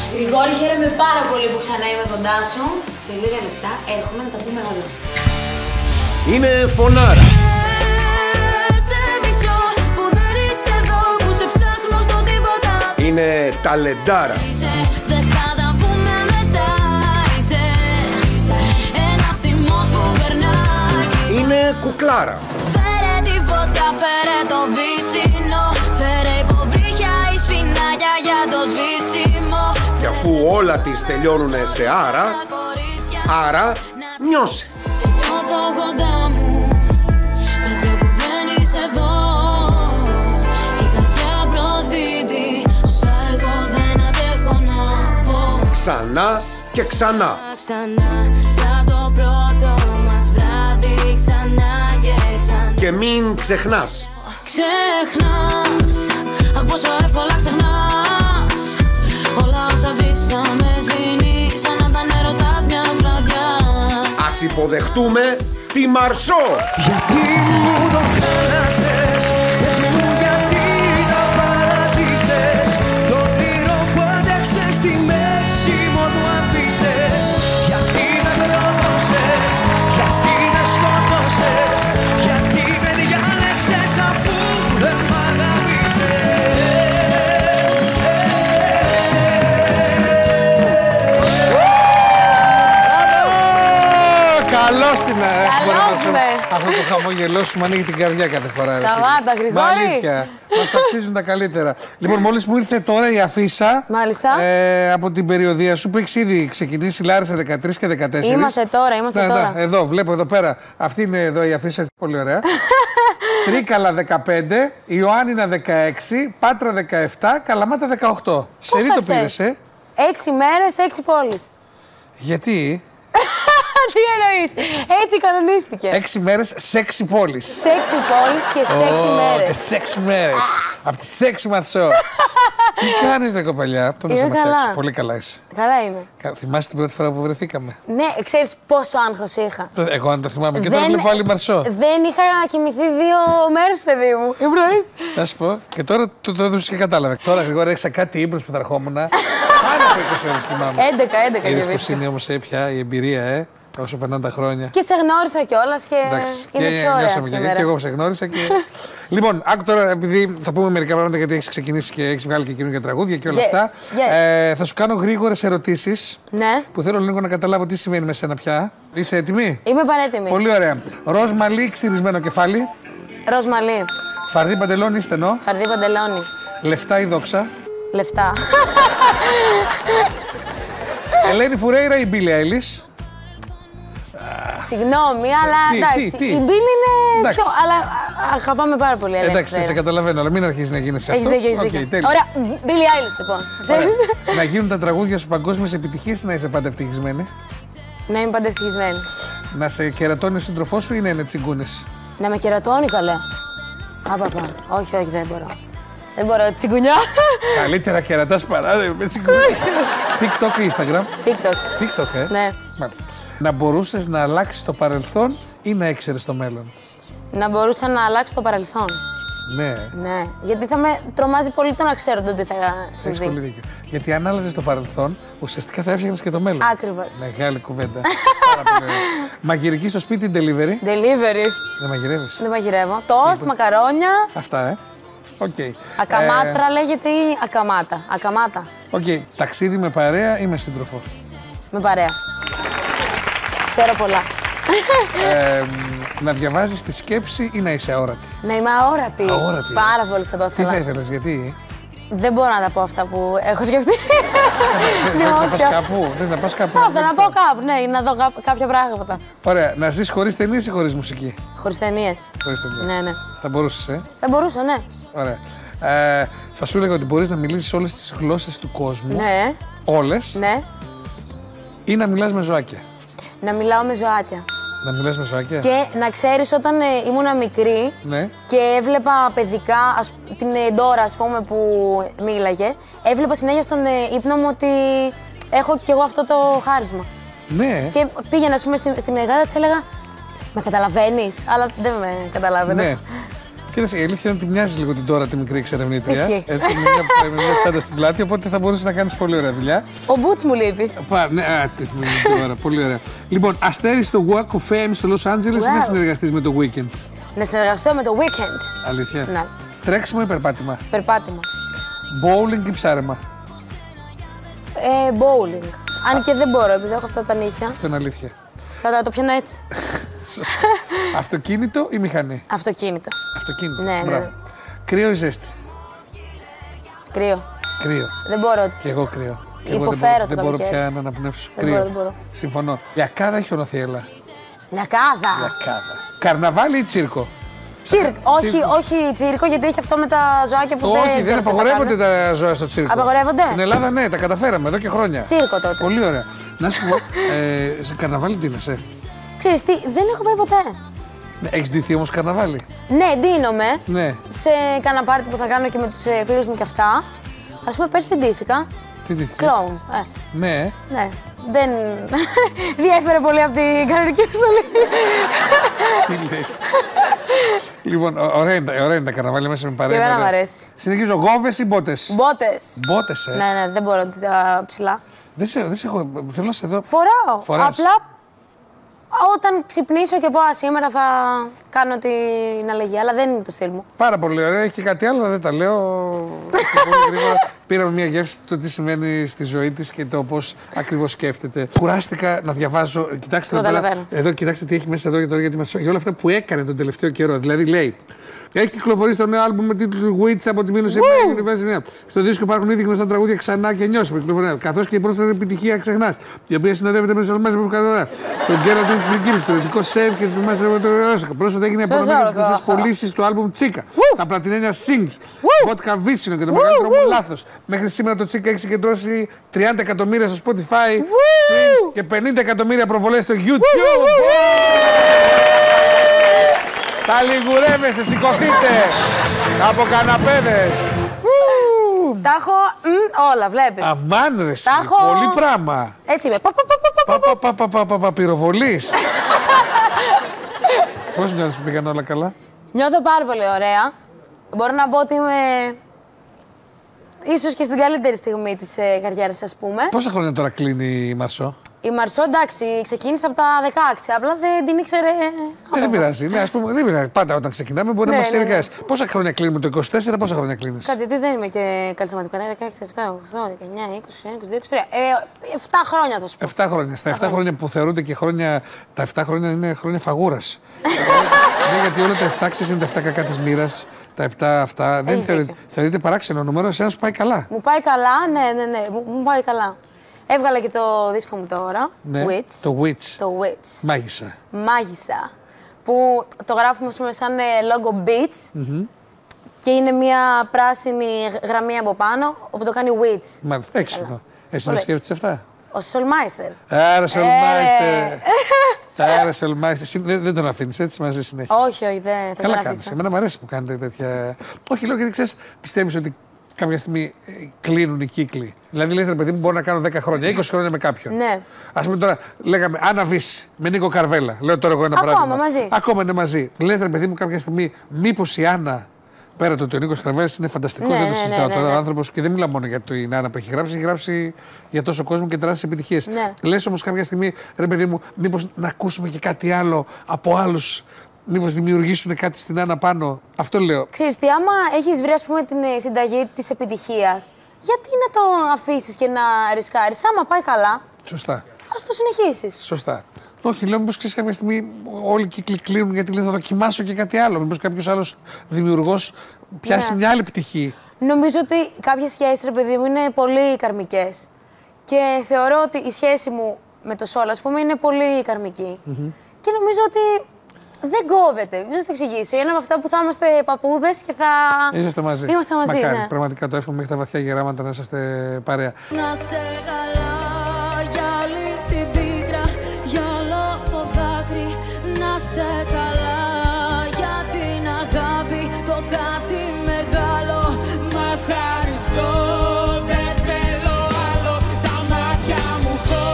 Γρηγόρη, χαίρομαι πάρα πολύ που ξανά είμαι κοντά σου. Σε λίγα λεπτά έρχομαι να τα πούμε όλα. Είναι φωνάρα. Είναι ταλεντάρα. Είναι κουκλάρα. Φέρε τη βότκα, φέρε το βύσσινο. Φέρε υποβρύχια ή σφινάκια για το σβήσιμο. Και αφού όλα τις τελειώνουν σε άρα νιώσε. Σε νιώθω κοντά μου, βράδια που δεν είσαι εδώ. Η καρδιά προδίδει όσα εγώ δεν αντέχω να πω. Ξανά και ξανά. Ξανά, σαν το πρώτο μας βράδυ. Ξανά και ξανά. Και μην ξεχνάς. Ξεχνάς, αχ πόσο εύκολα ξεχνάς. Όλα όσα ζήσαμε σβήνει σαν να ήταν έρωτας μιας βραδιάς. Ας υποδεχτούμε τη Μαρσό. Γιατί μου το χάλασες, πες μου γιατί το παρατήσες. Το όνειρο που άντεξες στη μέση μου το αφήσες. Γιατί με πρόδωσες, γιατί με σκότωσες. Γιατί με διάλεξες αφού δεν μ' αγάπησες. Καλώς την Καλώς με. Αυτό το χαμόγελό σου μου ανοίγει την καρδιά κάθε φορά. Σταμάτα, Γρηγόρη. Αλήθεια. Μας αξίζουν τα καλύτερα. Λοιπόν, μόλις μου ήρθε τώρα η αφίσα. Μάλιστα. Από την περιοδία σου που έχεις ήδη ξεκινήσει Λάρισα 13 και 14. Είμαστε τώρα. Εδώ, βλέπω εδώ πέρα. Αυτή είναι εδώ η αφίσα, πολύ ωραία. Τρίκαλα 15, Ιωάννινα 16, Πάτρα 17, Καλαμάτα 18. Σε τι το πήρες, 6 μέρες, 6 πόλεις. Γιατί? Τι εννοείς, έτσι κανονίστηκε. 6 μέρες σε 6 πόλεις. Σε 6 πόλεις και σε 6 Και μέρες. σε 6 μέρες. Από τις 6 Μαρσό. Τι κάνεις ρε κοπελιά, πώς να σε Είμαι φτιάξω. καλά. Πολύ καλά είσαι. Καλά είμαι. Θυμάσαι την πρώτη φορά που βρεθήκαμε? Ναι, ξέρεις πόσο άγχος είχα. Εγώ αν το θυμάμαι και τώρα βλέπω άλλη Μαρσό. Δεν είχα κοιμηθεί 2 μέρες, παιδί μου. Ύπνος. Να σου πω. Και τώρα το έδωσες και κατάλαβε. Τώρα γρήγορα έξα κάτι ύπνος που θα ερχόμουν. Πάνω από 20 ώρες κοιμάμαι. 11 Είδες και πως είναι όμως πια η εμπειρία, όσο περνάνε τα χρόνια. Και σε γνώρισα κιόλας και είναι πιο ωραία σήμερα. Και εγώ σε γνώρισα. Λοιπόν, άκου τώρα, επειδή θα πούμε μερικά πράγματα γιατί έχεις ξεκινήσει και έχεις βγάλει και καινούργια τραγούδια και όλα αυτά. Θα σου κάνω γρήγορες ερωτήσεις. Ναι. Που θέλω λίγο να καταλάβω τι συμβαίνει με σένα πια. Είσαι έτοιμη? Είμαι πανέτοιμη. Πολύ ωραία. Ροζ μαλλί, ξυρισμένο κεφάλι. Ροζ μαλλί. Φαρδί παντελόνι, στενό. Φαρδί παντελόνι. Λεφτά ή δόξα. Λεφτά. Ελένη Φουρέιρα ή Μπίλι Άιλις. Συγγνώμη, αλλά εντάξει. Η Μπίλι είναι πιο. Αλλά αγαπάμε πάρα πολύ. Εντάξει, σε καταλαβαίνω, αλλά μην αρχίσει να γίνει αυτό. Έχεις δίκιο. Ωραία, Μπίλι Άιλις λοιπόν. Να γίνουν τα τραγούδια σου παγκόσμιες επιτυχίες ή να είσαι πάντα ευτυχισμένη? Να είμαι πάντα ευτυχισμένη. Να σε κερατώνει ο σύντροφός σου ή να είναι τσιγκούνης? Να με κερατώνει καλέ. Απαπα. Όχι, δεν μπορώ. Δεν μπορώ, τσιγκουνιά. Καλύτερα κερατάς παρά με τσιγκούνια. TikTok ή Instagram? TikTok, Ναι. Μάλιστα. Να μπορούσες να αλλάξεις το παρελθόν ή να έξερες το μέλλον? Να μπορούσα να αλλάξω το παρελθόν. Ναι. Ναι. Γιατί θα με τρομάζει πολύ το να ξέρω το τι θα Έχεις πολύ συμβεί. δίκιο. Γιατί αν άλλαζες το παρελθόν, ουσιαστικά θα έφτιαχνες και το μέλλον. Ακριβώς. Μεγάλη κουβέντα. Πάρα πολύ ωραία. Μαγειρική στο σπίτι, delivery. Delivery. Δεν μαγειρεύεις? Δεν μαγειρεύω. Τόστ, μακαρόνια. Αυτά, Οκ. Ακαμάτρα λέγεται ή ακαμάτα. Ακαμάτα. Οκ. Ταξίδι με παρέα ή με σύντροφο? Με παρέα. Ξέρω πολλά. Να διαβάζεις τη σκέψη ή να είσαι αόρατη? Να είμαι αόρατη. Αόρατη. Πάρα πολύ θα το Τι ήθελα. θα ήθελες, γιατί? Δεν μπορώ να τα πω αυτά που έχω σκεφτεί. Θες να πας κάπου? Θες να πας κάπου? Θα να πάω κάπου, ναι, ή να δω κάποια πράγματα. Ωραία. Να ζεις χωρίς ταινίες ή χωρίς μουσική? Χωρίς ταινίες. Χωρίς ταινίες. Ναι. Θα μπορούσες, Θα μπορούσα, ναι. Ωραία. Θα σου έλεγα ότι μπορείς να μιλήσεις όλες τις γλώσσες του κόσμου. Ναι. Όλες. Ναι. Ή να μιλάς με ζωάκια. Να μιλάω με ζωάκια. Να μιλάς με ζωάκια. Και να ξέρεις, όταν ήμουν μικρή Ναι. και έβλεπα παιδικά, την Ντόρα, ας πούμε, που μίλαγε, έβλεπα συνέχεια στον ύπνο μου ότι έχω κι εγώ αυτό το χάρισμα. Ναι. Και πήγαινα, ας πούμε, στην Εγάδα, της έλεγα, με καταλαβαίνεις, αλλά δεν με καταλάβαινε. Ναι. Κοίταξε, η αλήθεια είναι ότι μοιάζει λίγο την τώρα τη μικρή εξερευνήτρια. Ισχύει. Έτσι, με μια τσάντα στην πλάτη, οπότε θα μπορούσε να κάνει πολύ ωραία δουλειά. Ο Μπούτς μου λείπει. Ναι, ωραία, πολύ ωραία. Λοιπόν, αστέρι στο Walk of Fame στο Los Angeles ή να συνεργαστείς με το Weekend? Να συνεργαστώ με το Weekend. Αλήθεια. Ναι. Τρέξιμο ή περπάτημα? Περπάτημα. Bowling ή ψάρεμα? Bowling. Αν και δεν μπορώ, επειδή έχω αυτά τα νύχια. Αυτό είναι αλήθεια. Θα το πιάνω έτσι. Αυτοκίνητο ή μηχανή? Αυτοκίνητο. Αυτοκίνητο. Ναι, Μπράβο. ναι. Κρύο ή ζέστη? Κρύο. Κρύο. Δεν μπορώ. Και εγώ κρύο. Και εγώ Υποφέρω δεν το μπορώ καλοκαίρι. πια να αναπνεύσω. Δεν Κρύο. μπορώ, δεν μπορώ. Συμφωνώ. Λιακάδα ή χιονοθύελα? Λιακάδα. Λιακάδα. Καρναβάλι ή τσίρκο? Όχι τσίρκο, γιατί έχει αυτό με τα ζωάκια που δεν. Όχι, δεν ξέρω τι απαγορεύονται τα κάνουν. τα ζώα στο τσίρκο. Απαγορεύονται? Στην Ελλάδα ναι, τα καταφέραμε εδώ και χρόνια. Τσίρκο τότε. Πολύ ωραία. Να σου πω, σε καρναβάλι ντύνεσαι? Ξέρεις τι, δεν έχω πάει ποτέ. Έχεις ντυθεί όμως καρναβάλι? Ναι, ντύνομαι. Ναι. Σε κάνα πάρτι που θα κάνω και με τους φίλους μου και αυτά. Ας πούμε, πέρσι δεν ντύθηκα. Τι ντύθηκες? Κλόουν. Ναι. Ναι. Δεν διέφερε πολύ από την κανονική αποστολή. Τι λέει. Λοιπόν, ωραία είναι τα καρναβάλια μέσα με παρέα. Και εμένα μου αρέσει. Συνεχίζω, γόβες ή μπότες? Μπότες. Μπότες, Ναι, δεν μπορώ τα ψηλά. Δεν σε έχω, θέλω να σε δω. Φοράω. Φοράς. Απλά όταν ξυπνήσω και πω σήμερα θα κάνω την αλλαγή, αλλά δεν είναι το στυλ μου. Πάρα πολύ ωραία. Έχει και κάτι άλλο, δεν τα λέω. Έτσι, πολύ γρήγορα. Πήραμε μια γεύση το τι σημαίνει στη ζωή της και το πώς ακριβώς σκέφτεται. Κουράστηκα να διαβάζω. Κοιτάξτε εδώ, κοιτάξτε τι έχει μέσα εδώ για όλα αυτά που έκανε τον τελευταίο καιρό. Δηλαδή λέει. Έχει κυκλοφορήσει το νέο άλμπουμ με τίτλο Witch από τη Μήνωση University. Στο δίσκο υπάρχουν ήδη γνωστά τραγούδια Ξανά και Νιώσει που κυκλοφορούν. Καθώς και η πρόσφατη επιτυχία Ξεχνάς, η οποία συνοδεύεται με τους Ολμάζες που κάνουν τον Γκέρα του Φρικίμης, το ειδικό Save και τους Ολμάζες που πρόσφατα έγινε απονομή για τις τέσσερις πωλήσεις του άλμπουμ Τσίκα. Τα πλατινένια Sings, Vodka Vissino και το μεγαλύτερο μου λάθος. Μέχρι σήμερα το Τσίκα έχει συγκεντρώσει 30 εκατομμύρια στο Spotify και 50 εκατομμύρια προβολές στο YouTube. Τα λιγουρεύεστε, σηκωθείτε από καναπέδες. Τα έχω όλα, βλέπεις. Αμάν ρε, έχω... πολύ πράγμα. Έτσι είμαι. Πυροβολής. Πώς νιώθεις που πήγαν όλα καλά? Νιώθω πάρα πολύ ωραία. Μπορώ να πω ότι είμαι ίσως και στην καλύτερη στιγμή της καριέρας, ας πούμε. Πόσα χρόνια τώρα κλείνει η Μαρσό? Η Μαρσό, εντάξει, ξεκίνησε από τα 16, απλά δεν την ήξερε. Δεν πειράζει, ναι, ας πούμε, δεν πειράζει. Πάντα όταν ξεκινάμε μπορεί να μας εργάσει. Πόσα χρόνια κλείνουμε το 24, πόσα χρόνια κλείνεις? Κάτσε, γιατί δεν είμαι και καλή στα μαθηματικά. 16, 17, 18, 19, 20, 22, 23. 7 χρόνια θα σου πω. 7 χρόνια. Στα 7 χρόνια που θεωρούνται και χρόνια. Τα 7 χρόνια είναι χρόνια φαγούρας. Ναι, γιατί όλα τα 7 ξέρεις είναι τα 7 κακά της μοίρας. Τα 7 αυτά δεν θεωρείται παράξενο νούμερο, εσένα σου πάει καλά. Μου πάει καλά, ναι, μου πάει καλά. Έβγαλα και το δίσκο μου τώρα. Ναι, Witch. το Witch. Το Witch. Μάγισσα. Μάγισσα. Που το γράφουμε σαν logo Beach. Και είναι μια πράσινη γραμμή από πάνω, όπου το κάνει Witch. Μάλιστα, έξυπνο. Εσύ να σκέφτεσαι αυτά? Ο Σολμάιστερ. Άρα Σολμάιστερ. Άρα Σολμάιστερ. Δεν τον αφήνεις έτσι μαζί συνέχεια? Όχι, δεν θα καλά τον κάνεις. αφήσω. Εμένα μου αρέσει που κάνετε τέτοια. Όχι, λέω γιατί ξέρεις, πιστεύεις ότι κάποια στιγμή κλείνουν οι κύκλοι. Δηλαδή, λες ρε παιδί μου, μπορώ να κάνω 10 χρόνια, 20 χρόνια με κάποιον. Ναι. Ας πούμε τώρα, λέγαμε Άννα Βύση με Νίκο Καρβέλα. Λέω τώρα εγώ ένα Ακόμα πράγμα. μαζί. Ακόμα είναι μαζί. Λες ρε παιδί μου, κάποια στιγμή, μήπως η Άννα. Πέρα το ότι ο Νίκος Καρβέλας είναι φανταστικός, δεν το συζητάω τώρα. Ο άνθρωπος, και δεν μιλάω μόνο για την Άννα που έχει γράψει για τόσο κόσμο και τεράστιες επιτυχίες. Ναι. Λες όμως κάποια στιγμή, ρε παιδί μου, μήπως να ακούσουμε και κάτι άλλο από άλλους. Μήπως δημιουργήσουν κάτι στην Άννα πάνω. Αυτό λέω. Ξέρεις τι, άμα έχεις βρει, ας πούμε, την συνταγή της επιτυχίας, γιατί να το αφήσεις και να ρισκάρεις? Άμα πάει καλά, Σωστά. ας το συνεχίσεις. Σωστά. Όχι, λέω μήπως ξέρεις κάποια στιγμή όλοι οι κύκλοι κλείνουν γιατί λες θα δοκιμάσω και κάτι άλλο. Μήπως κάποιος άλλος δημιουργός πιάσει μια άλλη πτυχή. Νομίζω ότι κάποιες σχέσεις, ρε παιδί μου, είναι πολύ καρμικές. Και θεωρώ ότι η σχέση μου με το Σόλ, ας πούμε, είναι πολύ καρμική. Και νομίζω ότι δεν κόβεται. Δεν θα το εξηγήσω. Είναι από αυτά που θα είμαστε παππούδες και θα. Είσαστε μαζί. Είμαστε μαζί, μακάρι, ναι. Πραγματικά το εύχομαι μέχρι τα βαθιά γεράματα να είσαστε παρέα. Να σε καλά για όλη την πίκρα, για όλο το δάκρυ. Να σε καλά για την αγάπη, το κάτι μεγάλο. Μα ευχαριστώ, δεν θέλω άλλο. Τα μάτια μου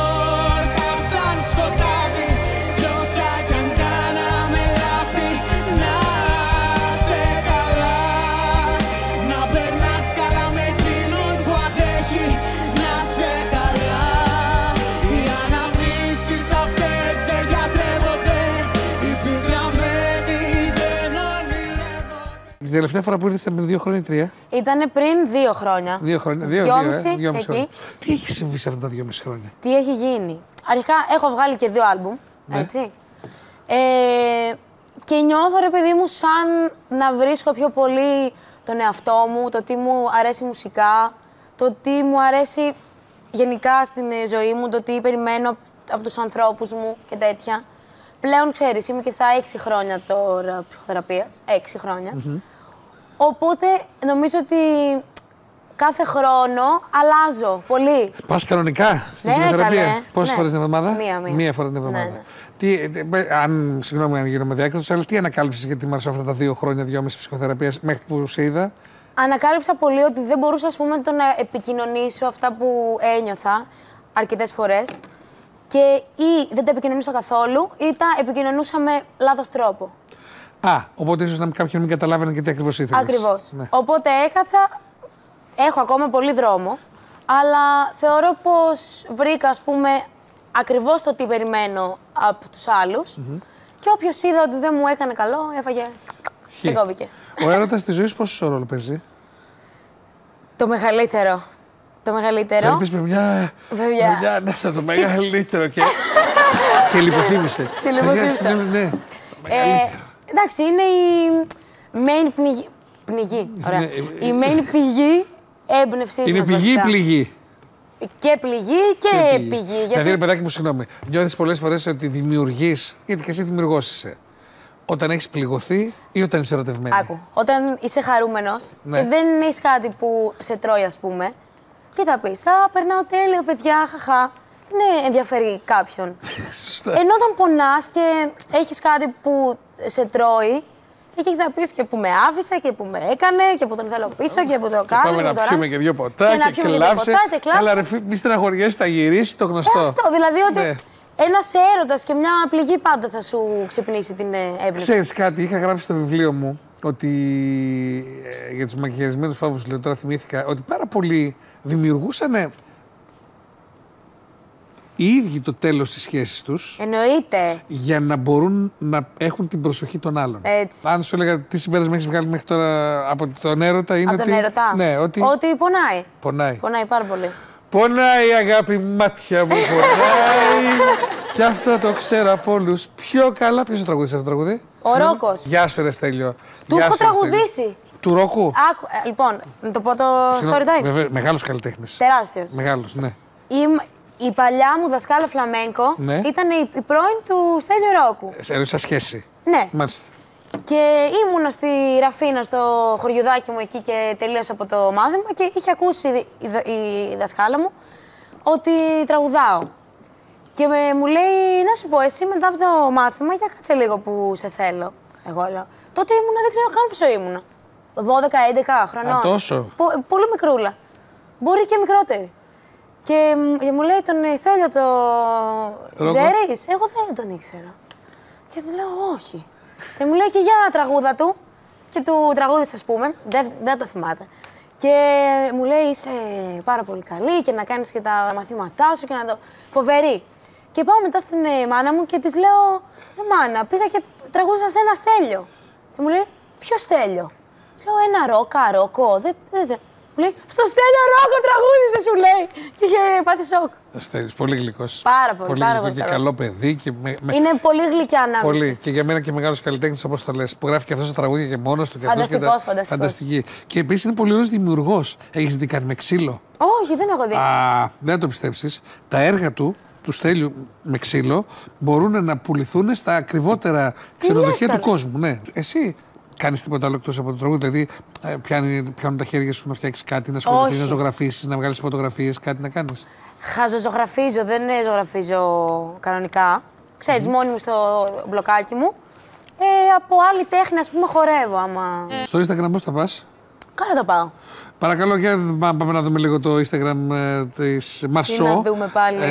χόρτασαν σκοτάδι. Κι όσα κι αν κάναμε λάθη, να σε καλά. τελευταία φορά που ήρθες πριν 2 χρόνια ή 3? Ήτανε πριν 2 χρόνια. 2 χρόνια. 2,5 χρόνια. Τι έχει συμβεί σε αυτά τα 2,5 χρόνια? Τι έχει γίνει? Αρχικά έχω βγάλει και 2 άλμπουμ. Ναι. Έτσι. Και νιώθω, ρε παιδί μου, σαν να βρίσκω πιο πολύ τον εαυτό μου, το τι μου αρέσει μουσικά, το τι μου αρέσει γενικά στην ζωή μου, το τι περιμένω από τους ανθρώπους μου και τέτοια. Πλέον, ξέρεις, είμαι και στα 6 χρόνια τώρα ψυχοθεραπείας. 6 χρόνια. Οπότε, νομίζω ότι κάθε χρόνο αλλάζω πολύ. Πας κανονικά στην ψυχοθεραπεία? Πόσες φορές την εβδομάδα? Μία φορά την εβδομάδα. Ναι. Συγγνώμη αν γίνομαι διάκριτος, αλλά τι ανακάλυψες για τη Μαρσό αυτά τα 2 χρόνια, 2,5 ψυχοθεραπείας μέχρι που σε είδα? Ανακάλυψα πολύ ότι δεν μπορούσα, ας πούμε, να επικοινωνήσω αυτά που ένιωθα αρκετές φορές και ή δεν τα επικοινωνούσα καθόλου ή τα επικοινωνούσα με λάθος τρόπο. Οπότε ίσως κάποιον μην καταλάβαινε και τι ακριβώς ήθελες. Ακριβώς. Ναι. Οπότε έκατσα, έχω ακόμα πολύ δρόμο, αλλά θεωρώ πως βρήκα, ας πούμε, ακριβώς το τι περιμένω από τους άλλους και όποιος είδα ότι δεν μου έκανε καλό, έφαγε και κόβηκε. Ο έρωτας στη ζωή σου πόσο ρόλο παίζει? Το μεγαλύτερο. Το μεγαλύτερο. Το είπες με μια ανάσα, το μεγαλύτερο και λιποθύμησε. Και λιποθύμησα. Ναι. Εντάξει, είναι η main πνιγή. Ωραία. Η main πηγή έμπνευσης είναι μας, πηγή ή βασικά. πληγή? Και πληγή και πηγή. Δηλαδή, ρε παιδάκι μου, συγγνώμη, νιώθεις πολλές φορές ότι δημιουργείς, γιατί και εσύ δημιουργός είσαι, όταν έχεις πληγωθεί ή όταν είσαι ερωτευμένη? Άκου, όταν είσαι χαρούμενος και δεν έχεις κάτι που σε τρώει, ας πούμε, τι θα πεις? Περνάω τέλεια, παιδιά, χαχά. Δεν ενδιαφέρει κάποιον. Ενώ όταν πονάς και έχεις κάτι που σε τρώει, έχεις να πεις και που με άφησε και που με έκανε και που τον θέλω πίσω και που το κάνω. Πάμε να πιούμε και 2 ποτά και κλάψε. Αλλά ρε μη στεναχωριέσαι, θα γυρίσει το γνωστό. Αυτό, δηλαδή ότι ένας έρωτας και μια πληγή πάντα θα σου ξυπνήσει την έμπνευση. Ξέρεις κάτι, είχα γράψει στο βιβλίο μου ότι για τους μακιγιαρισμένους φόβους, λέω τώρα θυμήθηκα, ότι πάρα πολλοί δημιουργούσαν οι ίδιοι το τέλος της σχέσης τους. Εννοείται. Για να μπορούν να έχουν την προσοχή των άλλων. Έτσι. Αν σου έλεγα τι συμπέρασμα έχεις βγάλει μέχρι τώρα από τον έρωτα, είναι από ότι. Τον έρωτα. Ναι, ότι πονάει. Πονάει Πάρα πολύ. Πονάει, αγάπη, μάτια μου, πονάει. Και αυτό το ξέρω από όλους πιο καλά. Ποιος το τραγουδίσει αυτό το τραγούδι? Ο Ρόκος. Γεια σου, ρε Στέλιο. Του έχω τραγουδήσει. Του Ρόκου. Λοιπόν, να το πω το story time. Βέβαια, μεγάλος καλλιτέχνης. Τεράστιος. Μεγάλος, ναι. Η παλιά μου δασκάλα φλαμέγκο ήταν η πρώην του Στέλιου Ρόκου. Σε σχέση. Ναι. Μάλιστα. Και ήμουνα στη Ραφίνα, στο χωριουδάκι μου εκεί και τελείωσα από το μάθημα και είχε ακούσει η δασκάλα μου ότι τραγουδάω. Και μου λέει, να σου πω, εσύ μετά από το μάθημα, για κάτσε λίγο που σε θέλω. Εγώ λέω. Τότε ήμουνα, δεν ξέρω καν πόσο ήμουνα. 12-11 χρονών. Τόσο. Πολύ μικρούλα. Μπορεί και μικρότερη. Και μου λέει τον Στέλιο το ξέρεις? Εγώ δεν τον ήξερα. Και του λέω όχι. Και μου λέει και για τραγούδα του. Και του τραγούδισε, ας πούμε, δεν το θυμάται. Και μου λέει είσαι πάρα πολύ καλή και να κάνεις και τα μαθήματά σου και να το... Φοβερή. Και πάω μετά στην μάνα μου και της λέω μάνα, πήγα και τραγούδισα σε ένα Στέλιο. Και μου λέει ποιο Στέλιο? Της λέω ένα Ρόκο, δεν μου λέει, στο Στέλιο Ρόκο τραγούδισε, σου λέει. Και είχε πάθει σοκ. Στέλιος, πολύ γλυκός. Πάρα πολύ γλυκό και καλό παιδί. Και είναι πολύ γλυκιά ανάμεση. Πολύ. Και για μένα και μεγάλος καλλιτέχνης, όπως το λες, που γράφει και αυτό τα τραγούδια και μόνος του. Φανταστικός. Φανταστική. Και επίσης είναι πολύ ωραίος δημιουργός. Έχεις δει κάνει με ξύλο? Όχι, δεν έχω δει. Δεν το πιστέψεις. Τα έργα του Στέλιου με ξύλο μπορούν να πουληθούν στα ακριβότερα ξενοδοχεία του κόσμου. Ναι. Εσύ κάνεις τίποτα άλλο εκτός από το τραγούδι? Δηλαδή, πιάνουν τα χέρια σου να φτιάξεις κάτι, να ασχοληθείς, να ζωγραφίσεις, να βγάλεις φωτογραφίες, κάτι να κάνεις? Χαζοζωγραφίζω, δεν ζωγραφίζω κανονικά. Ξέρεις, μόνη μου στο μπλοκάκι μου. Από άλλη τέχνη, ας πούμε, χορεύω. Άμα... Στο Instagram πώς θα πας? Καλά το πάω. Παρακαλώ, για πάμε να δούμε λίγο το Instagram της Μαρσό. Τι να δούμε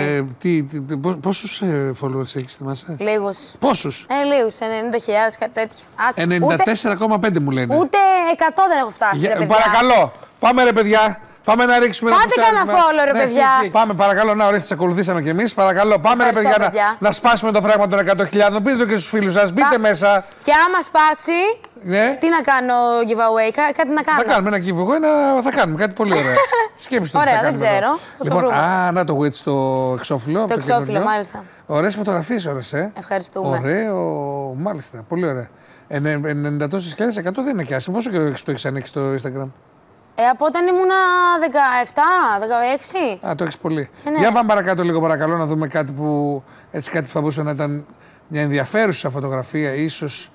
πάλι. Πόσους followers έχεις, θυμάσαι? Λίγους. Πόσους? Λίγους, 90.000, κάτι τέτοιο. 94,5 μου λένε. Ούτε 100 δεν έχω φτάσει. Παρακαλώ, πάμε ρε παιδιά. Πάμε να ρίξουμε ένα Κάντε κανένα follow, ρε παιδιά. Πάμε, παρακαλώ, να ορίστε, ακολουθήσαμε κι εμείς. Παρακαλώ, πάμε, ρε παιδιά, να σπάσουμε το φράγμα των 100.000. Πείτε το και στους φίλους σας, μπείτε μέσα. Και άμα σπάσει, ναι. Τι να κάνω giveaway, κάτι να κάνω. Θα κάνουμε ένα giveaway, θα κάνουμε κάτι πολύ ωραίο. Σκέψτε το. Ωραία, δεν ξέρω. Λοιπόν, να το widget το εξώφυλλο. Το εξώφυλλο, μάλιστα. Ωραίες φωτογραφίες, ωραίες, Ευχαριστούμε. Ωραίο, μάλιστα, πολύ ωραία. 90 τόσες χιλιάδες 100 δεν είναι και άσχημο. Πόσο καιρό το έχεις ανοίξει το Instagram? Από όταν ήμουνα 17, 16. Το έχεις πολύ. Ναι. Για πάμε παρακάτω λίγο, παρακαλώ, να δούμε κάτι που θα μπορούσε να ήταν μια ενδιαφέρουσα φωτογραφία, ίσως.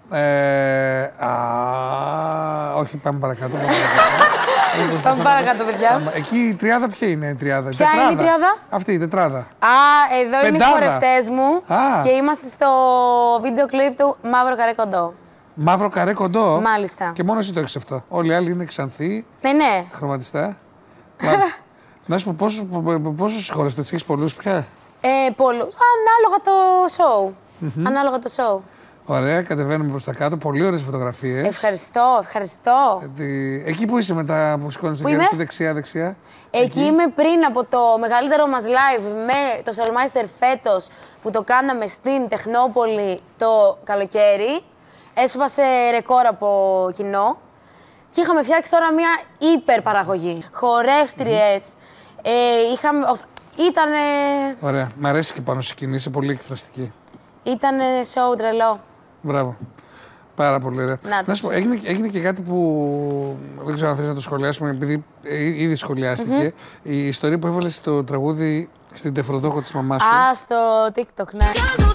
Όχι, πάμε παρακάτω. Πάμε παρακάτω, παιδιά. Εκεί η τριάδα ποια είναι η τριάδα? Ποια είναι η τριάδα? Αυτή η τετράδα. Εδώ είναι οι χορευτές μου και είμαστε στο βίντεο κλιπ του Μαύρο Καρέ Κοντό. Μαύρο Καρέ Κοντό. Μάλιστα. Και μόνο εσύ το έχεις αυτό. Όλοι οι άλλοι είναι ξανθοί. Ναι. Χρωματιστά. Να σου πω πόσους χορευτές έχεις, πολλούς πια? Πολλούς. Ανάλογα το show. Ανάλογα το show. Ωραία, κατεβαίνουμε προς τα κάτω. Πολύ ωραίες φωτογραφίες. Ευχαριστώ. Εκεί που είσαι μετά που σηκώνεις το χέρι σου, δεξιά. Εκεί είμαι πριν από το μεγαλύτερο μας live με το Soulmeister φέτος που το κάναμε στην Τεχνόπολη το καλοκαίρι. Έσπασε ρεκόρ από κοινό και είχαμε φτιάξει τώρα μια υπερπαραγωγή. Χορεύτριες, ήτανε... Ωραία, μ' αρέσει και πάνω στη σκηνή, είσαι πολύ εκφραστική. Ήτανε show τρελό. Μπράβο. Πάρα πολύ ωραία. Να σου πω, έγινε και κάτι που δεν ξέρω αν θες να το σχολιάσουμε, επειδή ήδη σχολιάστηκε. Η ιστορία που έβαλες στο τραγούδι στην τεφροδόχο της μαμάς σου. Στο TikTok, ναι.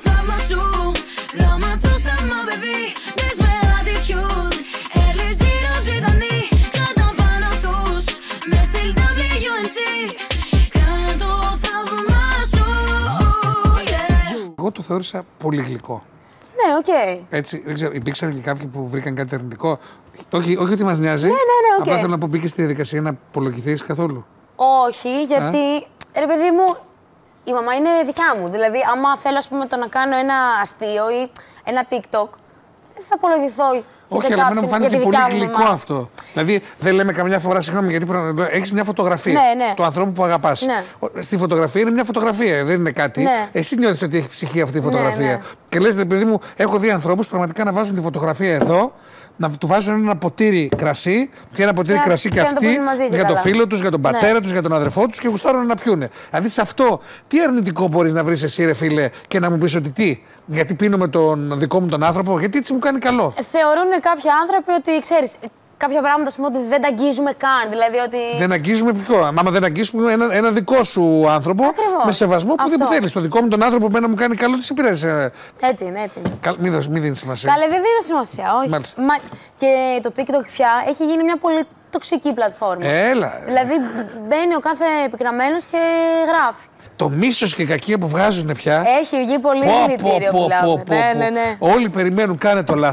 Εγώ το θεώρησα πολύ γλυκό. Ναι, οκ. Έτσι, δεν ξέρω, υπήρξαν και κάποιοι που βρήκαν κάτι αρνητικό. Όχι ότι μας νοιάζει. Ναι, οκ. Απλά θέλω να πω, μπήκε στη διαδικασία να απολογηθείς καθόλου? Όχι, γιατί, ρε παιδί μου, η μαμά είναι δικιά μου. Δηλαδή, άμα θέλω, ας πούμε, το να κάνω ένα αστείο ή ένα TikTok, δεν θα απολογηθώ. Όχι, αλλά εμένα μου φάνηκε πολύ γλυκό αυτό. Δηλαδή, δεν λέμε καμιά φορά, συγγνώμη, γιατί έχεις μια φωτογραφία του ανθρώπου που αγαπάς. Ναι. Στη φωτογραφία είναι μια φωτογραφία, δεν είναι κάτι. Ναι. Εσύ νιώθεις ότι έχει ψυχή αυτή η φωτογραφία. Ναι. Και λες, παιδί μου, έχω δει ανθρώπους πραγματικά να βάζουν τη φωτογραφία εδώ, να του βάζουν ένα ποτήρι κρασί και ένα ποτήρι κρασί και αυτοί για τον φίλο τους, για τον πατέρα τους, για τον αδερφό τους και γουστάρουν να πιούνε. Δηλαδή, σε αυτό, τι αρνητικό μπορείς να βρεις εσύ, ρε φίλε, και να μου πεις ότι τι, γιατί πίνω με τον δικό μου τον άνθρωπο, γιατί έτσι μου κάνει καλό. Θεωρούν κάποιοι άνθρωποι ότι, ξέρεις, κάποια πράγματα, ας πούμε, ότι δεν τα αγγίζουμε καν. Δηλαδή ότι... Δεν αγγίζουμε ποιο? Άμα δεν αγγίσουμε ένα δικό σου άνθρωπο, ακριβώς, με σεβασμό που δεν θέλει. Το δικό μου τον άνθρωπο που μου κάνει καλό, τι συμπειράζει. Έτσι είναι. Μην δίνει σημασία. Καλά, δεν δίνω σημασία. Όχι. Και το TikTok πια έχει γίνει μια πολύ τοξική πλατφόρμα. Έλα. Δηλαδή μπαίνει ο κάθε επικραμμένος και γράφει. Το μίσος και κακία που βγάζουν πια. Έχει βγει πολύ δηλητήριο. Ναι. Όλοι περιμένουν, κάνε το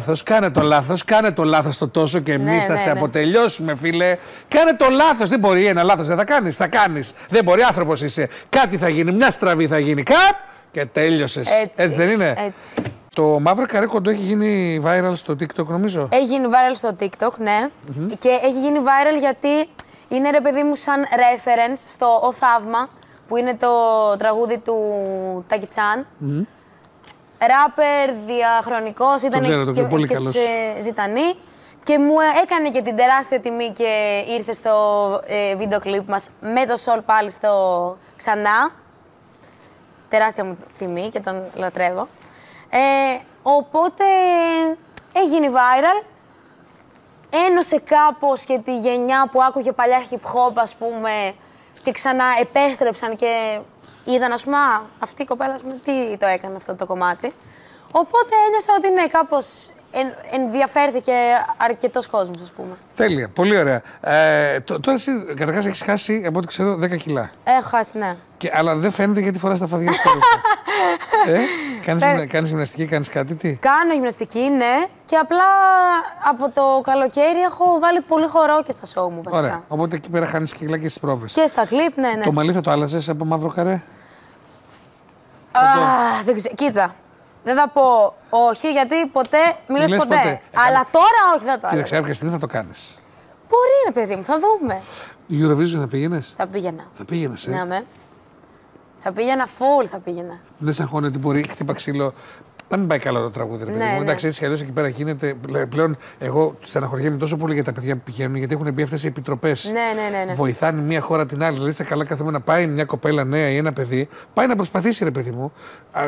λάθος το τόσο και εμείς θα σε αποτελειώσουμε, φίλε. Κάνε το λάθος. Δεν μπορεί ένα λάθος, δεν θα κάνεις. Θα κάνεις. Δεν μπορεί, άνθρωπος είσαι. Κάτι θα γίνει, μια στραβή θα γίνει. Και τέλειωσες. Έτσι δεν είναι? Έτσι. Το Μαύρο Καρέ Κοντό έχει γίνει viral στο TikTok, νομίζω. Έχει γίνει viral στο TikTok, ναι. Και έχει γίνει viral γιατί είναι, ρε παιδί μου, σαν reference στο Ο Θαύμα, που είναι το τραγούδι του Τάκη Τσάν. Ράπερ, διαχρονικός, ήταν και Ζητανή. Και μου έκανε και την τεράστια τιμή και ήρθε στο βίντεο κλιπ μας με το Σολ πάλι στο Ξανά. Τεράστια μου τιμή και τον λατρεύω. Οπότε έγινε viral. Ένωσε κάπως και τη γενιά που άκουγε παλιά hip hop, ας πούμε, και ξανά επέστρεψαν και είδαν, ας πούμε, αυτή η κοπέλα, ας πούμε, τι το έκανε αυτό το κομμάτι. Οπότε ένιωσα ότι ναι, κάπως ενδιαφέρθηκε αρκετός κόσμος, ας πούμε. Τέλεια, πολύ ωραία. Τώρα εσύ καταρχάς έχεις χάσει, από ό,τι ξέρω, 10 κιλά. Έχω χάσει, ναι. Αλλά δεν φαίνεται γιατί φοράς τα φαδιά στο ρούχο. Κάνεις γυμναστική, κάνεις κάτι, τι? Κάνω γυμναστική, ναι. Και απλά από το καλοκαίρι έχω βάλει πολύ χορό και στα σόου μου, βασικά. Ωραία. Οπότε εκεί πέρα χάνεις κιλά και στις πρόβες. Και στα κλιπ, ναι. Το μαλλί θα το άλλαζες από Μαύρο Καρέ? Δεν ξέρω. Κοίτα. Δεν θα πω όχι, γιατί ποτέ μιλάς ποτέ. Αλλά τώρα όχι, δεν το άλλα. Κοίταξε, κάποια στιγμή θα το κάνεις. Μπορεί, ρε παιδί μου, θα δούμε. Eurovision θα πήγαινες? Θα πήγαινα. Θα πήγαινες, Ναι, με. Θα πήγαινα full, θα πήγαινα. Δεν σε αγχώνει ότι μπορεί χτύπα ξύλο να μην πάει καλά το τραγούδι, ρε παιδί μου. Εντάξει, έτσι κι αλλιώς εκεί πέρα γίνεται. Πλέον, εγώ στεναχωριέμαι τόσο πολύ για τα παιδιά που πηγαίνουν, γιατί έχουν μπει αυτές οι επιτροπές. Ναι. Βοηθάνε μία χώρα την άλλη. Δηλαδή, καλά κάθομαι να πάει μια κοπέλα νέα ή ένα παιδί, πάει να προσπαθήσει, ρε παιδί μου.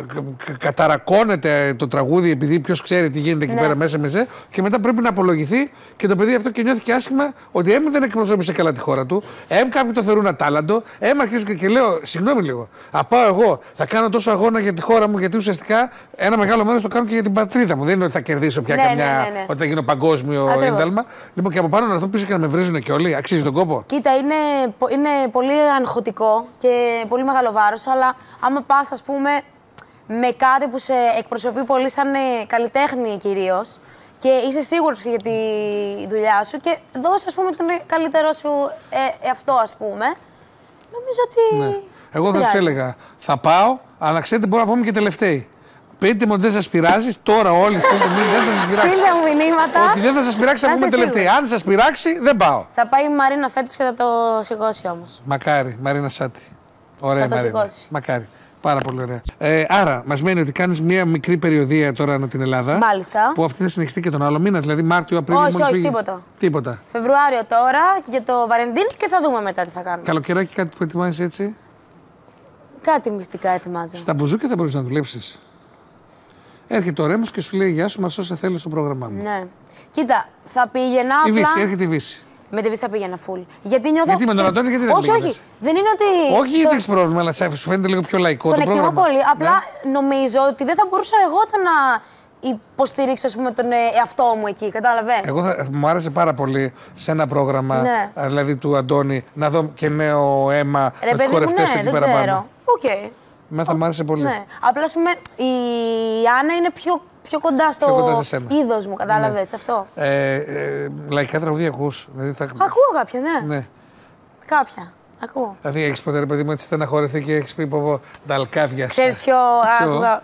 Καταρακώνεται το τραγούδι επειδή ποιος ξέρει τι γίνεται εκεί πέρα μέσα, και μετά πρέπει να απολογηθεί και το παιδί αυτό και νιώθει και άσχημα ότι δεν εκπροσώπησε καλά τη χώρα του. Κάποιοι το θεωρούν ατάλαντο. Αρχίζω και λέω, συγγνώμη λίγο. Πάω εγώ, θα κάνω τόσο αγώνα για τη χώρα μου, γιατί ουσιαστικά ένα μεγάλο μέρος το κάνω και για την πατρίδα μου. Δεν είναι ότι θα κερδίσω πια ότι θα γίνω παγκόσμιο ένταλμα. Λοιπόν, και από πάνω να έρθω πίσω και να με βρίζουν και όλοι. Αξίζει τον κόπο. Κοίτα, είναι πολύ αγχωτικό και πολύ μεγάλο βάρος, αλλά άμα πας, ας πούμε, με κάτι που σε εκπροσωπεί πολύ σαν καλλιτέχνη κυρίως και είσαι σίγουρος για τη δουλειά σου και δώσεις, ας πούμε, τον καλύτερό σου εαυτό, ας πούμε, νομίζω ότι. Ναι. Εγώ θα τους έλεγα, θα πάω, αλλά ξέρετε, μπορώ να βγούμε και τελευταίοι. Πείτε μου ότι δεν σας πειράζει, τώρα όλοι στείλτε μου, δεν θα σας πειράξει. Στείλτε μου μηνύματα. Ότι δεν θα σας πειράξει, θα βγούμε τελευταίοι. Αν σας πειράξει, δεν πάω. Θα πάει η Μαρίνα φέτος και θα το σηκώσει όμως. Μακάρι, Μαρίνα Σάτι. Ωραία, θα Μαρίνα. Μακάρι. Πάρα πολύ ωραία. Άρα, μας μένει ότι κάνεις μία μικρή περιοδία τώρα ανά την Ελλάδα. Μάλιστα. Που αυτή θα συνεχιστεί και τον άλλο μήνα, δηλαδή Μάρτιο, Απρίλιο. Όχι, τίποτα. Φεβρουάριο τώρα και για το Βαλεντίν και θα δούμε μετά τι θα κάνουμε. Καλοκαιράκι, κάτι που ετοιμάζεις έτσι? Κάτι μυστικά ετοιμάζω. Στα μπουζούκια θα μπορείς να δουλέψεις. Έρχεται ο Ρέμος και σου λέει: Γεια σου, Μαρσό, σε θέλω στο πρόγραμμά μου. Ναι. Κοίτα, θα πήγαινα. Η Βύση, έρχεται η Βύση. Με τη Βύση θα πήγαινα full. Γιατί νιώθω. Γιατί με τον Αντώνη, γιατί δεν πήγαινες? Όχι. Δεν είναι ότι. Όχι, γιατί έχεις πρόβλημα, αλλά σου φαίνεται λίγο πιο λαϊκό το πρόγραμμα. Τον εκτιμώ πολύ. Απλά νομίζω ότι δεν θα μπορούσα εγώ να υποστηρίξω, ας πούμε, τον εαυτό μου εκεί. Κατάλαβες. Εγώ μου άρεσε πάρα πολύ σε ένα πρόγραμμα, δηλαδή του Αντώνη, να δω και νέο αίμα με τους χορευτές εκεί πέρα πάνω. Okay. Θα μ' άρεσε πολύ. Ναι. Απλά, ας πούμε, η Άννα είναι πιο κοντά στο είδος μου, κατάλαβες αυτό. Λαϊκά τραγούδια ακούς? Δηλαδή ακούω κάποια, ναι. Κάποια. Ακούω. Δηλαδή έχεις ποτέ, ρε παιδί μου, έτσι στεναχωρηθεί και έχεις πει πω τα αλκάδια σας? Ξέρεις ποιο άκουγα?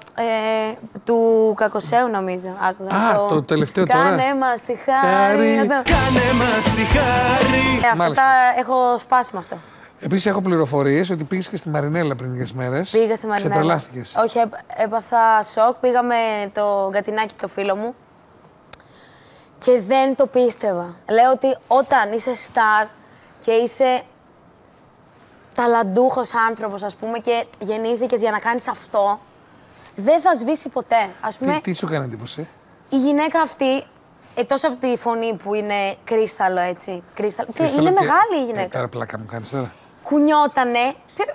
Του Κακοσέου, νομίζω. Άκουγα. Το τελευταίο τώρα. Κάνε μας τη χάρη. Κάνε μας τη χάρη. Αυτά τα έχω σπάσει με αυτό. Επίσης, έχω πληροφορίες ότι πήγες και στη Μαρινέλα πριν λίγες μέρες. Πήγα στη Μαρινέλα. Ξετρελάθηκες? Όχι, έπαθα σοκ. Πήγα με το Γκατινάκι, το φίλο μου. Και δεν το πίστευα. Λέω ότι όταν είσαι star και είσαι ταλαντούχος άνθρωπος, ας πούμε, και γεννήθηκες για να κάνεις αυτό, δεν θα σβήσει ποτέ. Ας πούμε, τι σου έκανε εντύπωση? Η γυναίκα αυτή, εκτός από τη φωνή που είναι κρίσταλο, έτσι. Και είναι μεγάλη η γυναίκα. Τώρα πλάκα μου κάνεις τώρα. Κουνιότανε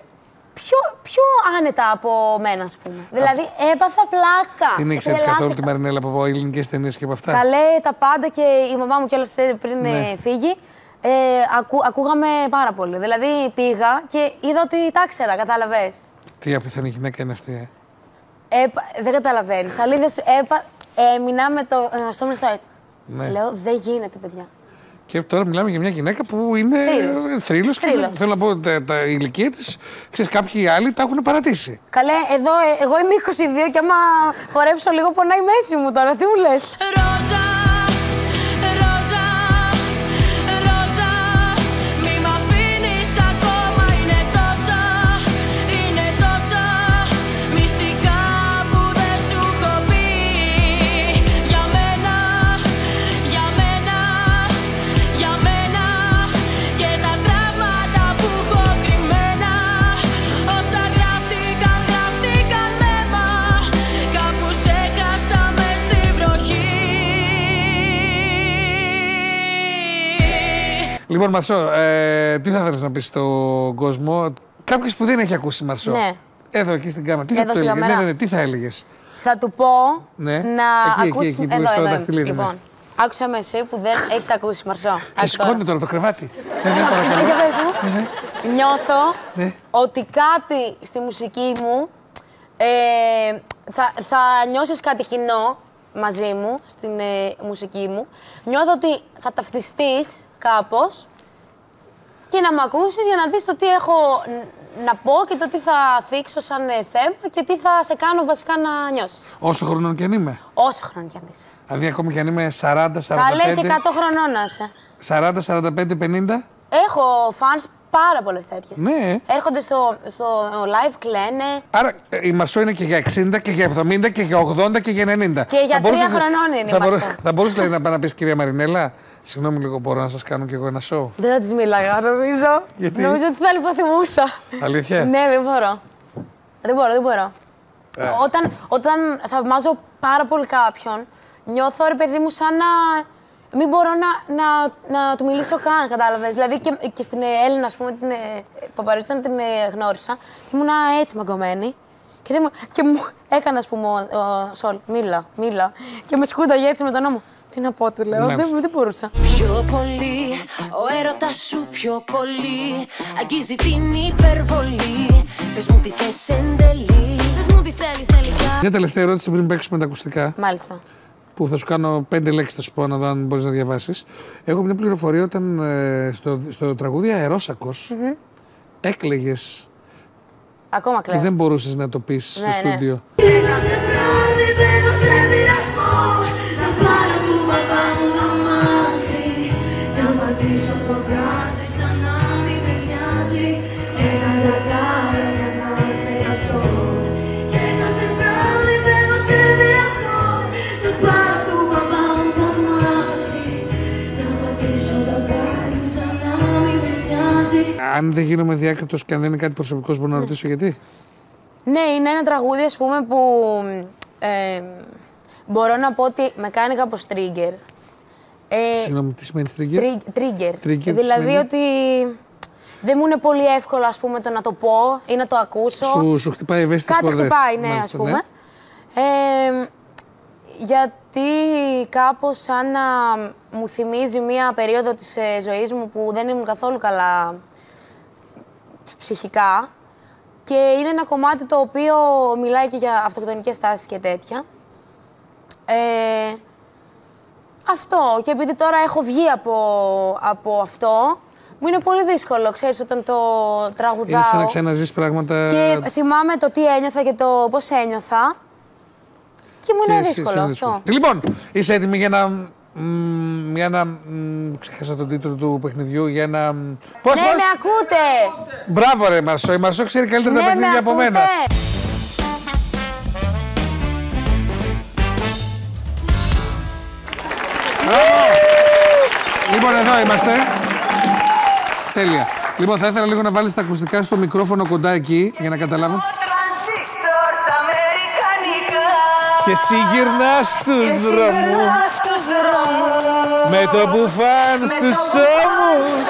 πιο άνετα από μένα, ας πούμε. Δηλαδή έπαθα πλάκα. Την ήξερες καθόλου τη Μαρινέλα από ελληνικές ταινίες και από αυτά? Καλέ τα πάντα και η μαμά μου κιόλας πριν φύγει. Ακούγαμε πάρα πολύ. Δηλαδή πήγα και είδα ότι τα ήξερα, κατάλαβες. Τι απίθανη γυναίκα είναι αυτή, δεν καταλαβαίνεις. Αλήθως έμεινα με το στο μυαλό έτσι. Ναι. Λέω, δεν γίνεται, παιδιά. Και τώρα μιλάμε για μια γυναίκα που είναι θρύλος και θέλω να πω τα ηλικία της, ξέρεις, κάποιοι άλλοι τα έχουν παρατήσει. Καλέ, εδώ εγώ είμαι 22 και άμα χορέψω λίγο πονάει η μέση μου τώρα, τι μου λες? Ρόζα, ρόζα, ρόζα, μη μ' αφήνεις ακόμα, είναι τόσα μυστικά που δεν σου έχω πει. Για μένα, για μένα, για μένα και τα τραύματα που έχω κρυμμένα, όσα γράφτηκαν με αίμα, κάπου σε χάσα μες στη βροχή. Λοιπόν, Μαρσό, τι θα ήθελες να πεις στον κόσμο? Κάποιος που δεν έχει ακούσει Μαρσό. Ναι. Εδώ εκεί στην κάμερα. Τι θα του έλεγες? Ναι, τι θα έλεγες? Θα του πω να ακούσει. Εδώ. Λοιπόν, άκουσα με εσύ που δεν έχεις ακούσει, Μαρσό. Και σηκώνει τώρα το κρεβάτι. Για πες μου. Νιώθω ότι κάτι στη μουσική μου θα νιώσεις κάτι κοινό μαζί μου, στην μουσική μου. Νιώθω ότι θα ταυτιστείς κάπως και να μ' ακούσεις για να δεις το τι έχω να πω και το τι θα θίξω σαν θέμα και τι θα σε κάνω βασικά να νιώσεις. Όσο χρονών κι αν είμαι? Όσο χρόνο κι αν είσαι. Δηλαδή ακόμη κι αν είμαι 40, 45... Καλέ και 100 χρονών να είσαι. 40, 45, 50... Έχω fans πάρα πολλές τέτοιες. Ναι. Έρχονται στο live, κλαίνε. Άρα η Μαρσό είναι και για 60 και για 70 και για 80 και για 90. Και για 3 χρονών είναι η Μαρσό. Θα μπορούσε να πάει να πει, κυρία Μαρινέλα, συγγνώμη λίγο, μπορώ να σας κάνω κι εγώ ένα show? Δεν θα της μίλαγα, νομίζω. Γιατί? Νομίζω ότι θα λιποθυμούσα. Αλήθεια? Ναι, δεν μπορώ. Δεν μπορώ. Όταν θαυμάζω πάρα πολύ κάποιον, νιώθω, ρε παιδί μου, σαν να μην μπορώ να του μιλήσω καν, κατάλαβες. Δηλαδή και στην Έλληνα, ας πούμε, την Παπαρίζου, όταν την γνώρισα, ήμουνα έτσι μαγκωμένη. Και μου έκανε, ας πούμε, ο Σολ, μίλα. Και με σκούταγε έτσι με τον νόμο. Τι να πω, του λέω, δεν μπορούσα. Πιο πολύ, ο έρωτας σου πιο πολύ αγγίζει την υπερβολή. Πες μου τι θες εν τέλει, πες μου τι θέλεις τελικά. Μια τελευταία ερώτηση πριν παίξουμε τα ακουστικά. Μάλιστα. Που θα σου κάνω 5 λέξεις, θα σου πω να δω αν μπορείς να διαβάσεις. Έχω μια πληροφορία όταν στο τραγούδι Αερόσακος έκλαιγες. Ακόμα κλαίω. Δεν μπορούσες να το πεις στο στούντιο. Αν δεν γίνομαι διάκριτος και αν δεν είναι κάτι προσωπικό, μπορώ να ρωτήσω γιατί? Ναι, είναι ένα τραγούδι, ας πούμε, που μπορώ να πω ότι με κάνει κάπως trigger. Συγγνώμη, τι σημαίνει trigger? Trigger. Δηλαδή ότι δεν μου είναι πολύ εύκολο, ας πούμε, το να το πω ή να το ακούσω. Σου χτυπάει ευαίσθητες κορδές. Κάτι χτυπάει, ναι, ας πούμε. Ναι. Γιατί κάπως σαν να μου θυμίζει μία περίοδο της ζωής μου που δεν ήμουν καθόλου καλά ψυχικά και είναι ένα κομμάτι το οποίο μιλάει και για αυτοκτονικές τάσεις και τέτοια. Αυτό. Και επειδή τώρα έχω βγει από αυτό, μου είναι πολύ δύσκολο, ξέρεις, όταν το τραγουδάω. Είναι σαν να ξαναζείς πράγματα. Και θυμάμαι το τι ένιωθα και το πώς ένιωθα. Και μου είναι δύσκολο αυτό. Λοιπόν, είσαι έτοιμη για να. Ξέχασα τον τίτλο του παιχνιδιού. Για να. Πώς, ναι, με ακούτε! Μπράβο, ρε Μαρσό. Η Μαρσό ξέρει καλύτερα τα παιχνίδια από μένα. Λοιπόν, εδώ είμαστε. Τέλεια. Λοιπόν, θα ήθελα λίγο να βάλεις τα ακουστικά στο μικρόφωνο κοντά εκεί για να καταλάβω. Και εσύ γυρνάς στους δρόμους με το μπουφάν στους ώμους.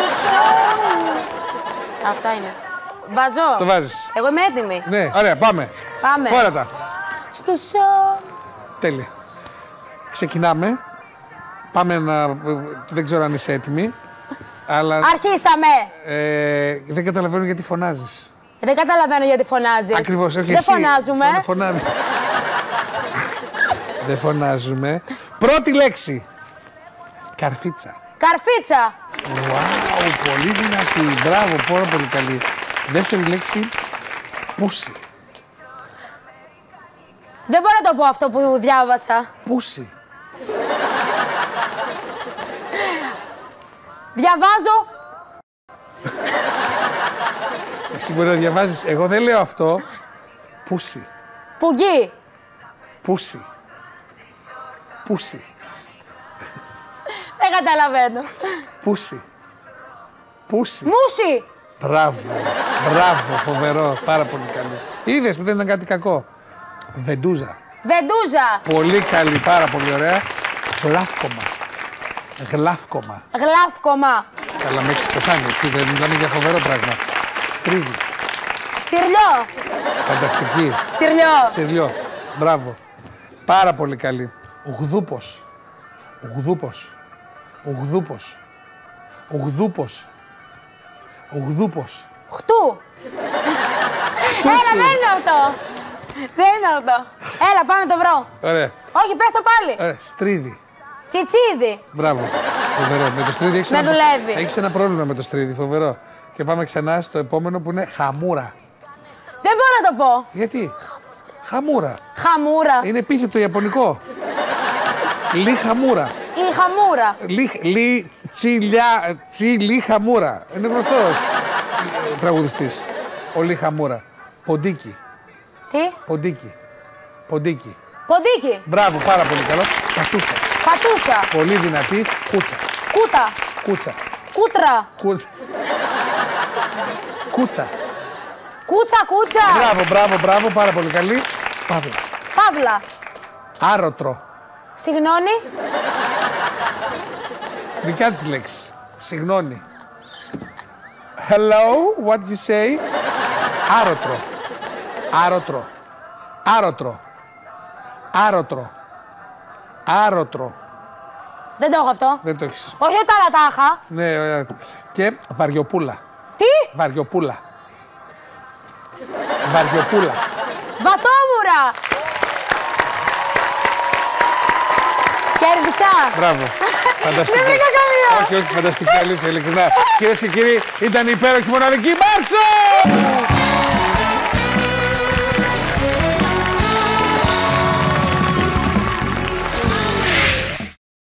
Αυτά είναι. Βάζω. Το βάζεις. Εγώ είμαι έτοιμη. Ναι, ωραία, πάμε. Φόρα τα. Στους ώμους. Τέλεια. Ξεκινάμε. Πάμε να... Δεν ξέρω αν είσαι έτοιμη. Αλλά... Αρχίσαμε. Δεν καταλαβαίνω γιατί φωνάζεις. Δεν καταλαβαίνω γιατί φωνάζεις. Ακριβώς, όχι δεν εσύ. φωνάζουμε. Δεν φωνάζουμε. Πρώτη λέξη. Καρφίτσα. Καρφίτσα. Wow, πολύ δυνατή. Μπράβο, πάρα πολύ καλή. Δεύτερη λέξη. Πούσι. Δεν μπορώ να το πω αυτό που διάβασα. Πούσι. Διαβάζω. Εσύ μπορεί να διαβάζεις. Εγώ δεν λέω αυτό. Πούσι. Πουγγί. Πούσι. Πούσι. Δεν καταλαβαίνω. Πούσι. Πούσι. Μούσι. Μπράβο. Μπράβο. Φοβερό. Πάρα πολύ καλή. Είδες που δεν ήταν κάτι κακό. Βεντούζα. Βεντούζα. Πολύ καλή. Πάρα πολύ ωραία. Γλάφκομα. Γλάφκομα. Γλάφκομα. Καλά, με έχεις πεθάνει, έτσι. Δεν μιλάμε για φοβερό πράγμα. Στρίδι. Τσιρλιό. Φανταστική. Τσιρλιό. Τσιρλιό. Μπράβο. Πάρα πολύ καλή. Ουγδούπος. Ουγδούπος. Ουγδούπος. Ουγδούπος. Ουγδούπος. Χτού. Έλα, δεν είναι αυτό. Δεν είναι αυτό. Έλα, πάμε το βρω. Ωραία. Όχι, πες το πάλι. Ωραία. Στρίδι. Τσιτσίδι. Μπράβο. Φοβερό. Με το στρίδι έχεις δουλεύει. ένα πρόβλημα με το στρίδι. Φοβερό. Και πάμε ξανά στο επόμενο που είναι χαμούρα. Δεν μπορώ να το πω. Γιατί? Χαμούρα. Χαμούρα. Είναι επίθετο ιαπωνικό. Λι χαμούρα. Η Λιχαμούρα. Λιχαμούρα. Είναι γνωστός τραγουδιστής. Ο Λιχαμούρα. Ποντίκι. Τι? Ποντίκι. Ποντίκι. Ποντίκι. Μπράβο, πάρα πολύ καλό. Πατούσα. Πατούσα. Πολύ δυνατή. Κούτσα. Κούτα. Κούτσα. Κούτρα. Κούτσα. Κούτσα. Κούτσα. Μπράβο, πάρα πολύ καλή. Παύλα. Παύλα. Άρωτρο. Συγγνώμη. Δικιά της λέξη. Συγγνώμη. Hello, what you say? Άρωτρο. Άρωτρο. Άρωτρο. Άρωτρο. Άρωτρο. Δεν το έχω αυτό. Δεν το έχεις. Όχι, τα άλλα τα είχα. Ναι, ωραία. Και βαριοπούλα. Τι? Βαριοπούλα. Βαριοπούλα. Βατόμουρα. Κέρδισα. Μπράβο. Φανταστική. Δεν βρήκα καμία. Όχι, φανταστική αλήθεια, ειλικρινά. Κυρίες και κύριοι, ήταν η υπέροχη μοναδική Μάρσο!